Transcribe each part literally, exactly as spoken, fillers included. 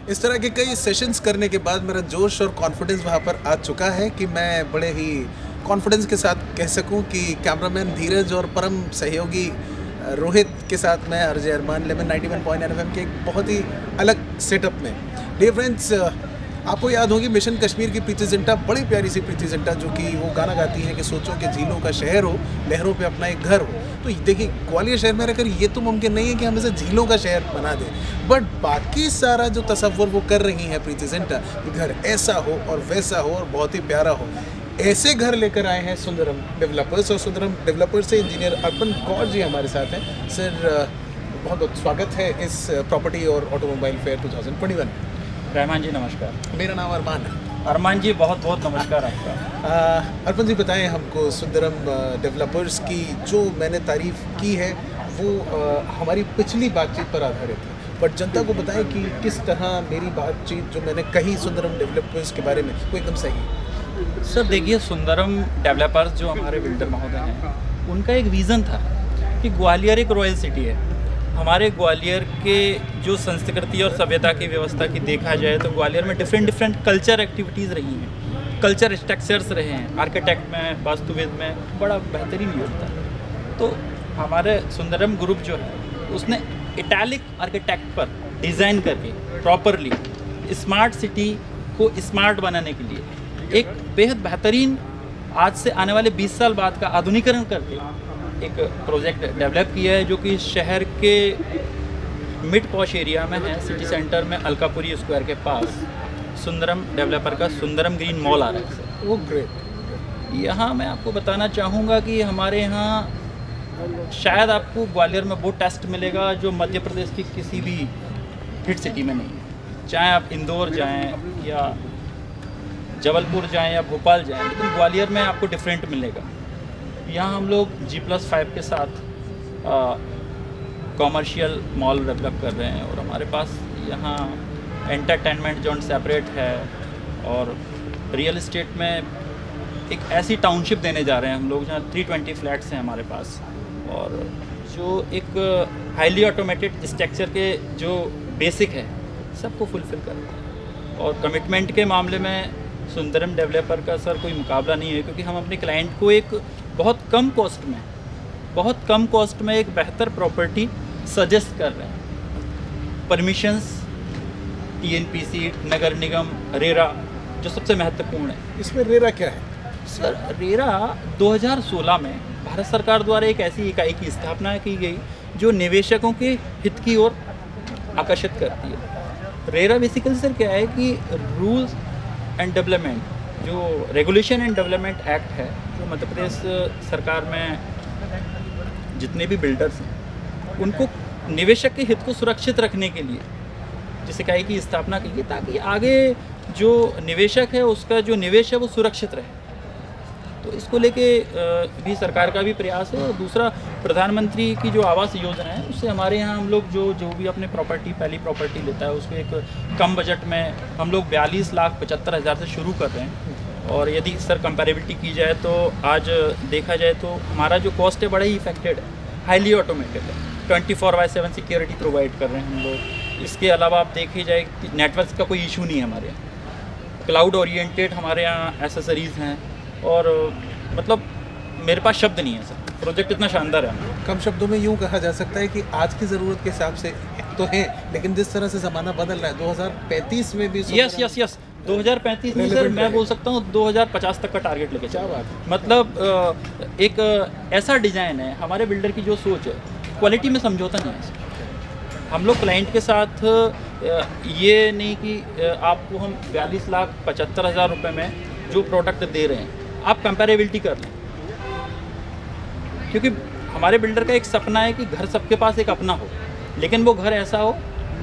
इस तरह के कई सेशंस करने के बाद मेरा जोश और कॉन्फिडेंस वहाँ पर आ चुका है कि मैं बड़े ही कॉन्फिडेंस के साथ कह सकूं कि कैमरामैन धीरज और परम सहयोगी रोहित के साथ मैं RJ Armaan lemon ninety one point nine F M के एक बहुत ही अलग सेटअप में। डियर फ्रेंड्स, आपको याद होगी मिशन कश्मीर की प्रीति जिंटा, बड़ी प्यारी सी प्रीति जिंटा, जो कि वो गाना गाती है कि सोचो कि झीलों का शहर हो, लहरों पे अपना एक घर हो। तो देखिए, ग्वालियर शहर में रहकर ये तो मुमकिन नहीं है कि हम इसे झीलों का शहर बना दें, बट बाकी सारा जो तसव्वुर वो कर रही हैं प्रीति जिंटा, कि घर ऐसा हो और वैसा हो और बहुत ही प्यारा हो, ऐसे घर लेकर आए हैं सुंदरम डेवलपर्स। और सुंदरम डेवलपर्स से इंजीनियर अर्पण कौर जी हमारे साथ हैं। सर, बहुत बहुत स्वागत है इस प्रॉपर्टी और automobile fair two thousand twenty one. Rahman ji नमस्कार। मेरा नाम अरमान है। अरमान जी बहुत बहुत नमस्कार आपका। अर्पण जी, बताएं हमको सुंदरम डेवलपर्स की जो मैंने तारीफ़ की है वो आ, हमारी पिछली बातचीत पर आधारित है, बट जनता को बताएं कि किस तरह मेरी बातचीत जो मैंने कही सुंदरम डेवलपर्स के बारे में वो एकदम सही है। सर देखिए, सुंदरम डेवलपर्स जो हमारे बिल्डर महोदय हैं, उनका एक विज़न था कि ग्वालियर एक रॉयल सिटी है। हमारे ग्वालियर के जो संस्कृति और सभ्यता की व्यवस्था की देखा जाए तो ग्वालियर में डिफरेंट डिफरेंट कल्चर एक्टिविटीज़ रही हैं, कल्चर स्ट्रक्चर्स रहे हैं, आर्किटेक्ट में, वास्तुविद में बड़ा बेहतरीन योगदान। तो हमारे सुंदरम ग्रुप जो है उसने इटैलिक आर्किटेक्ट पर डिज़ाइन करके प्रॉपरली स्मार्ट सिटी को स्मार्ट बनाने के लिए एक बेहद बेहतरीन, आज से आने वाले बीस साल बाद का आधुनिकीकरण करके एक प्रोजेक्ट डेवलप किया है, जो कि शहर के मिड पॉश एरिया में है, सिटी सेंटर में अलकापुरी स्क्वायर के पास सुंदरम डेवलपर का सुंदरम ग्रीन मॉल आ रहा है सर। वो ग्रेट। यहाँ मैं आपको बताना चाहूँगा कि हमारे यहाँ शायद आपको ग्वालियर में वो टेस्ट मिलेगा जो मध्य प्रदेश की किसी भी हिट सिटी में नहीं है। चाहे आप इंदौर जाएँ या जबलपुर जाएं या भोपाल जाएं, लेकिन ग्वालियर में आपको डिफरेंट मिलेगा। यहाँ हम लोग जी प्लस फाइव के साथ कॉमर्शियल मॉल डेवलप कर रहे हैं, और हमारे पास यहाँ एंटरटेनमेंट जोन सेपरेट है, और रियल इस्टेट में एक ऐसी टाउनशिप देने जा रहे हैं हम लोग जहाँ थ्री ट्वेंटी फ्लैट्स हैं हमारे पास, और जो एक हाईली ऑटोमेटेड स्ट्रक्चर के जो बेसिक है सबको फुलफिल करता है। और कमिटमेंट के मामले में सुंदरम डेवलपर का सर कोई मुकाबला नहीं है, क्योंकि हम अपने क्लाइंट को एक बहुत कम कॉस्ट में बहुत कम कॉस्ट में एक बेहतर प्रॉपर्टी सजेस्ट कर रहे हैं। परमिशंस, टीएनपीसी, नगर निगम, रेरा जो सबसे महत्वपूर्ण है। इसमें रेरा क्या है सर? रेरा दो हज़ार सोलह में भारत सरकार द्वारा एक ऐसी इकाई की स्थापना की गई जो निवेशकों के हित की ओर आकर्षित करती है। रेरा बेसिकली सर क्या है कि रूल्स एंड डेवलपमेंट, जो रेगुलेशन एंड डेवलपमेंट एक्ट है, जो मध्य प्रदेश सरकार में जितने भी बिल्डर्स हैं उनको निवेशक के हित को सुरक्षित रखने के लिए जिस इकाई की स्थापना की गई, ताकि आगे जो निवेशक है उसका जो निवेश है वो सुरक्षित रहे। तो इसको लेके भी सरकार का भी प्रयास है। और दूसरा, प्रधानमंत्री की जो आवास योजना है उससे हमारे यहाँ हम लोग जो जो भी अपने प्रॉपर्टी पहली प्रॉपर्टी लेता है उसको एक कम बजट में हम लोग बयालीस लाख पचहत्तर हज़ार से शुरू कर रहे हैं। और यदि सर कंपैरेबिलिटी की जाए तो आज देखा जाए तो हमारा जो कॉस्ट है बड़ा ही इफेक्टेड है, हाईली ऑटोमेटेड है, twenty four by seven security provide कर रहे हैं हम लोग। इसके अलावा आप देखी जाए नेटवर्क का कोई इशू नहीं है हमारे यहाँ, क्लाउड ओरिएंटेड हमारे यहाँ एसेसरीज़ हैं, और मतलब मेरे पास शब्द नहीं है सर, प्रोजेक्ट इतना शानदार है। कम शब्दों में यूँ कहा जा सकता है कि आज की ज़रूरत के हिसाब से तो है, लेकिन जिस तरह से ज़माना बदल रहा है दो हज़ार पैंतीस में भी यस यस यस दो हज़ार पैंतीस में सर मैं बोल सकता हूँ दो हज़ार पचास तक का टारगेट लेके चल रहा है। मतलब एक ऐसा डिज़ाइन है, हमारे बिल्डर की जो सोच है, क्वालिटी में समझौता नहीं है सर। हम लोग क्लाइंट के साथ ये नहीं कि आपको हम बयालीस लाख पचहत्तर हज़ार रुपये में जो प्रोडक्ट दे रहे हैं आप कंपैरेबिलिटी कर लें, क्योंकि हमारे बिल्डर का एक सपना है कि घर सबके पास एक अपना हो, लेकिन वो घर ऐसा हो,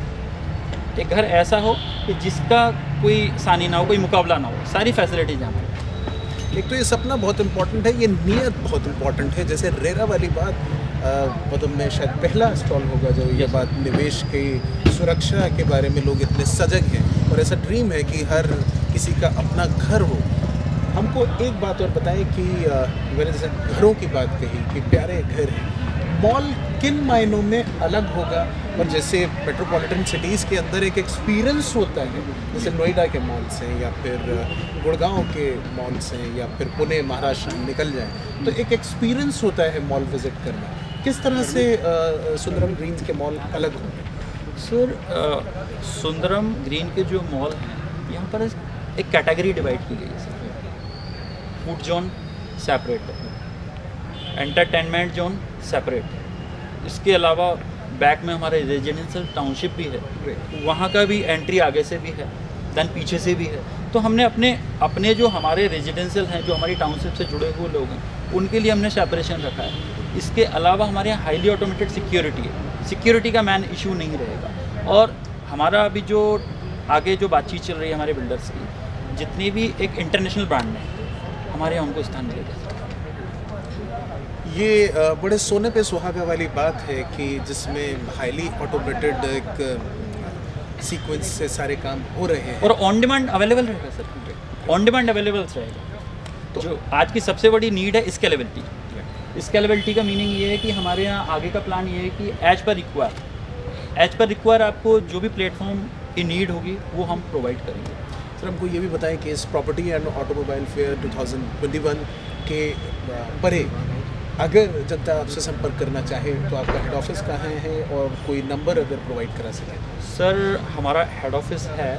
एक घर ऐसा हो कि जिसका कोई सानी ना हो, कोई मुकाबला ना हो, सारी फैसिलिटीज हैं। एक तो ये सपना बहुत इम्पोर्टेंट है, ये नीयत बहुत इम्पोर्टेंट है। जैसे रेरा वाली बात, मतलब में शायद पहला स्टॉल होगा जो ये बात निवेश की सुरक्षा के बारे में लोग इतने सजग हैं, और ऐसा ड्रीम है कि हर किसी का अपना घर हो। हमको एक बात और बताएं कि मैंने जैसे घरों की बात कही कि प्यारे घर हैं, मॉल किन मायनों में अलग होगा? और जैसे मेट्रोपॉलिटन सिटीज़ के अंदर एक एक्सपीरियंस होता है, जैसे नोएडा के मॉल्स हैं या फिर गुड़गांव के मॉल्स हैं या फिर पुणे महाराष्ट्र निकल जाएं, तो एक एक्सपीरियंस होता है मॉल विज़िट करना। किस तरह से uh, सुंदरम ग्रीन्स के मॉल अलग होंगे? सर, सुंदरम ग्रीन के जो मॉल हैं यहाँ पर एक कैटेगरी डिवाइड की गई है सर। फूड जोन सेपरेट है, एंटरटेनमेंट जोन सेपरेट है, इसके अलावा बैक में हमारे रेजिडेंशियल टाउनशिप भी है, वहाँ का भी एंट्री आगे से भी है, देन पीछे से भी है। तो हमने अपने अपने जो हमारे रेजिडेंशियल हैं, जो हमारी टाउनशिप से जुड़े हुए लोग हैं, उनके लिए हमने सेपरेशन रखा है। इसके अलावा हमारे यहाँ हाईली ऑटोमेटेड सिक्योरिटी है, सिक्योरिटी का मैन इशू नहीं रहेगा। और हमारा अभी जो आगे जो बातचीत चल रही है हमारे बिल्डर्स की, जितनी भी एक इंटरनेशनल ब्रांड है हमारे यहाँ उनको स्थान मिलेगा। ये बड़े सोने पे सुहागा वाली बात है कि जिसमें हाईली ऑटोमेटेड एक सीक्वेंस से सारे काम हो रहे हैं और ऑन डिमांड अवेलेबल रहेगा सर, ऑन डिमांड अवेलेबल रहेगा। तो जो आज की सबसे बड़ी नीड है स्केलेबिलिटी। स्केलेबिलिटी का मीनिंग ये है कि हमारे यहाँ आगे का प्लान ये है कि as per require as per require आपको जो भी प्लेटफॉर्म की नीड होगी वो हम प्रोवाइड करेंगे। सर, हमको ये भी बताएं कि इस प्रॉपर्टी एंड ऑटोमोबाइल फेयर दो हज़ार इक्कीस के परे अगर जनता आपसे संपर्क करना चाहे तो आपका हेड ऑफिस कहाँ है और कोई नंबर अगर प्रोवाइड करा सकें? सर, हमारा हेड ऑफिस है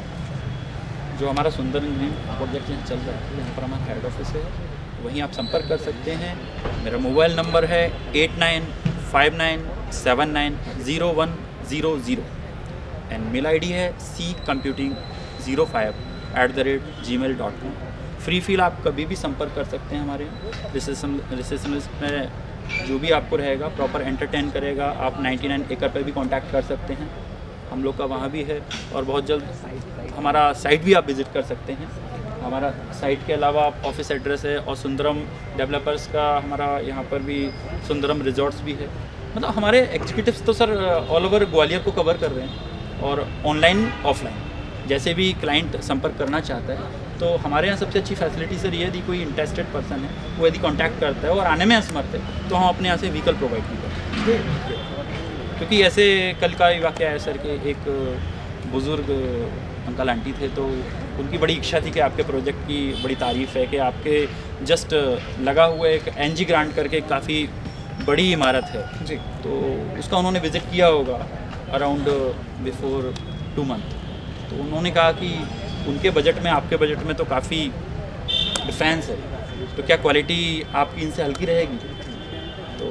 जो हमारा सुंदर ग्रीन प्रोजेक्ट यहाँ चल रहा है, यहाँ पर हमारा हेड ऑफिस है, वहीं आप संपर्क कर सकते हैं। मेरा मोबाइल नंबर है eight nine five nine seven nine zero one zero zero and mail I D है C computing zero five at the rate gmail dot com. Free feel आप कभी भी संपर्क कर सकते हैं। हमारे रिसेप्शन रिसेप्शनिस्ट में जो भी आपको रहेगा प्रॉपर एंटरटेन करेगा। आप नाइन्टी नाइन एकड़ पर भी कांटेक्ट कर सकते हैं, हम लोग का वहाँ भी है। और बहुत जल्द हमारा साइट भी आप विज़िट कर सकते हैं। हमारा साइट के अलावा ऑफिस एड्रेस है और सुंदरम डेवलपर्स का हमारा यहाँ पर भी सुंदरम रिजॉर्ट्स भी है। मतलब हमारे एग्जीक्यूटिव्स तो सर ऑल ओवर ग्वालियर को कवर कर रहे हैं और ऑनलाइन ऑफलाइन जैसे भी क्लाइंट संपर्क करना चाहता है तो हमारे यहाँ सबसे अच्छी फैसिलिटी सर ये यदि कोई इंटरेस्टेड पर्सन है वो यदि कांटेक्ट करता है और आने में असमर्थ है तो हम अपने यहाँ से व्हीकल प्रोवाइड भी करते हैं। क्योंकि ऐसे कल का वाक़या है सर कि एक बुज़ुर्ग अंकल आंटी थे तो उनकी बड़ी इच्छा थी कि आपके प्रोजेक्ट की बड़ी तारीफ़ है कि आपके जस्ट लगा हुआ एक एन जी ग्रांट करके काफ़ी बड़ी इमारत है जी, तो उसका उन्होंने विज़िट किया होगा अराउंड बिफोर टू मंथ। तो उन्होंने कहा कि उनके बजट में आपके बजट में तो काफ़ी डिफरेंस है, तो क्या क्वालिटी आपकी इनसे हल्की रहेगी? तो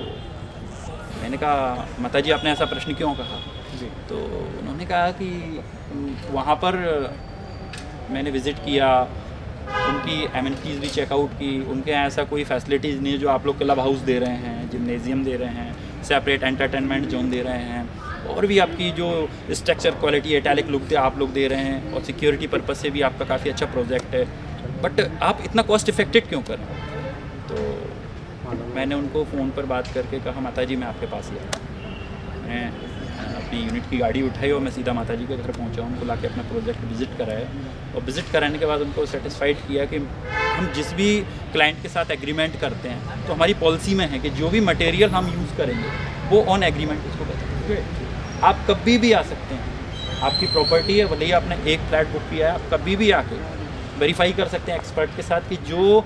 मैंने कहा माता जी आपने ऐसा प्रश्न क्यों कहा जी? तो उन्होंने कहा कि वहाँ पर मैंने विज़िट किया, उनकी एमिनिटीज़ भी चेकआउट की, उनके यहाँ ऐसा कोई फैसिलिटीज़ नहीं है जो आप लोग क्लब हाउस दे रहे हैं, जिम्नेजियम दे रहे हैं, सेपरेट एंटरटेनमेंट जोन दे रहे हैं और भी आपकी जो स्ट्रक्चर क्वालिटी एटैलिक लुक दे आप लोग दे रहे हैं और सिक्योरिटी पर्पस से भी आपका काफ़ी अच्छा प्रोजेक्ट है, बट आप इतना कॉस्ट इफेक्टिव क्यों कर रहे हैं? तो मैंने उनको फ़ोन पर बात करके कहा माता जी मैं आपके पास ही आया। मैं अपनी यूनिट की गाड़ी उठाई और मैं सीधा माता जी के घर पहुंचा, उनको लाके अपना प्रोजेक्ट विज़िट कराया और विज़िट कराने के बाद उनको सेटिस्फाइड किया कि हम जिस भी क्लाइंट के साथ एग्रीमेंट करते हैं तो हमारी पॉलिसी में है कि जो भी मटेरियल हम यूज़ करेंगे वो ऑन एग्रीमेंट उसको बताएंगे। आप कभी भी आ सकते हैं, आपकी प्रॉपर्टी है, भले ही आपने एक फ्लैट बुक किया है, आप कभी भी आके वेरीफाई कर सकते हैं एक्सपर्ट के साथ कि जो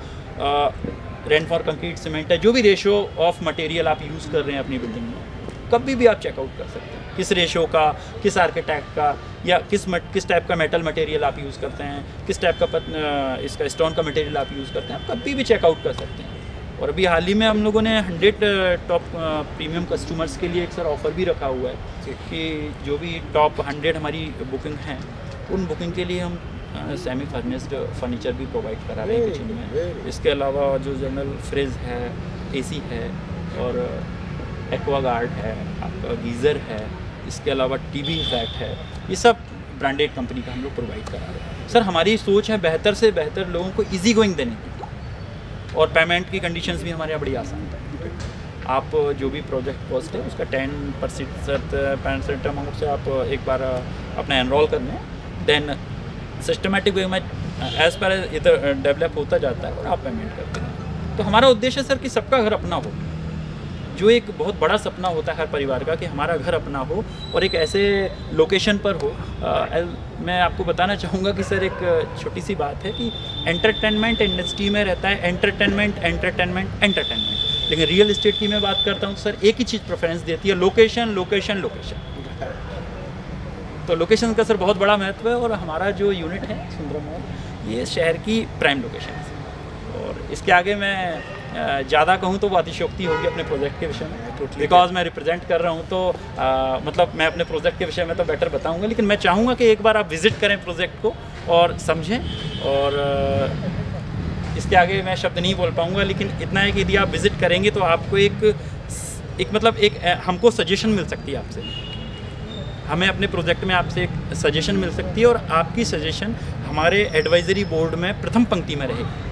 रेन फॉर कंक्रीट सीमेंट है, जो भी रेशो ऑफ मटेरियल आप यूज़ कर रहे हैं अपनी बिल्डिंग में, कभी भी आप चेकआउट कर सकते हैं किस रेशो का, किस आर्किटेक्ट का या किस मट, किस टाइप का मेटल मटेरियल आप यूज़ करते हैं, किस टाइप का पत, इसका स्टोन का मटेरियल आप यूज़ करते हैं, आप कभी भी चेकआउट कर सकते हैं। और अभी हाल ही में हम लोगों ने हंड्रेड टॉप प्रीमियम कस्टमर्स के लिए एक सर ऑफ़र भी रखा हुआ है कि जो भी टॉप हंड्रेड हमारी बुकिंग हैं उन बुकिंग के लिए हम सेमी फर्निश्ड फर्नीचर भी प्रोवाइड करा रहे हैं किचन में। इसके अलावा जो जनरल फ्रिज है, एसी है और एक्वागार्ड है, आपका गीज़र है, इसके अलावा टीवी फैक्ट है, ये सब ब्रांडेड कंपनी का हम लोग प्रोवाइड करा रहे हैं। सर हमारी सोच है बेहतर से बेहतर लोगों को इजी गोइंग देने की और पेमेंट की कंडीशंस भी हमारे यहाँ बड़ी आसान है। आप जो भी प्रोजेक्ट कॉस्ट है उसका टेन परसेंट परसेंट अमाउंट से आप एक बार अपना एनरोल कर लें, देन सिस्टमेटिक वे में एज पर इधर डेवलप होता जाता है और आप पेमेंट करते हैं। तो हमारा उद्देश्य सर कि सबका घर अपना हो, जो एक बहुत बड़ा सपना होता है हर परिवार का कि हमारा घर अपना हो और एक ऐसे लोकेशन पर हो। आ, मैं आपको बताना चाहूँगा कि सर एक छोटी सी बात है कि एंटरटेनमेंट इंडस्ट्री में रहता है एंटरटेनमेंट एंटरटेनमेंट एंटरटेनमेंट, लेकिन रियल इस्टेट की मैं बात करता हूँ तो सर एक ही चीज़ प्रेफरेंस देती है, लोकेशन लोकेशन लोकेशन। तो लोकेशन का सर बहुत बड़ा महत्व है और हमारा जो यूनिट है सुंदरम मॉल ये शहर की प्राइम लोकेशन है। और इसके आगे मैं ज़्यादा कहूँ तो वो अतिशयोक्ति होगी अपने प्रोजेक्ट के विषय में, बिकॉज मैं रिप्रेजेंट कर रहा हूँ तो आ, मतलब मैं अपने प्रोजेक्ट के विषय में तो बेटर बताऊँगा, लेकिन मैं चाहूँगा कि एक बार आप विज़िट करें प्रोजेक्ट को और समझें। और आ, इसके आगे मैं शब्द नहीं बोल पाऊँगा, लेकिन इतना है कि यदि आप विज़िट करेंगे तो आपको एक एक मतलब एक हमको सजेशन मिल सकती है आपसे, हमें अपने प्रोजेक्ट में आपसे एक सजेशन मिल सकती है और आपकी सजेशन हमारे एडवाइजरी बोर्ड में प्रथम पंक्ति में रहेगी।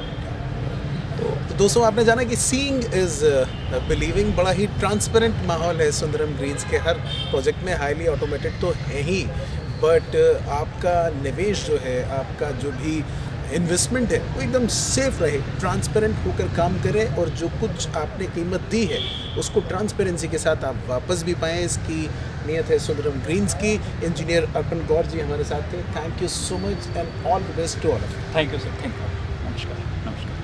तो दोस्तों आपने जाना कि सीइंग इज बिलीविंग, बड़ा ही ट्रांसपेरेंट माहौल है सुंदरम ग्रीन्स के हर प्रोजेक्ट में। हाईली ऑटोमेटेड तो है ही, बट आपका निवेश जो है, आपका जो भी इन्वेस्टमेंट है वो एकदम सेफ रहे, ट्रांसपेरेंट होकर काम करे और जो कुछ आपने कीमत दी है उसको ट्रांसपेरेंसी के साथ आप वापस भी पाएँ, इसकी नीयत है सुंदरम ग्रीन्स की। इंजीनियर अर्पण गौर जी हमारे साथ थे। Thank you so much and all the best to all of you. Thank you sir, thank you, नमस्कार नमस्कार।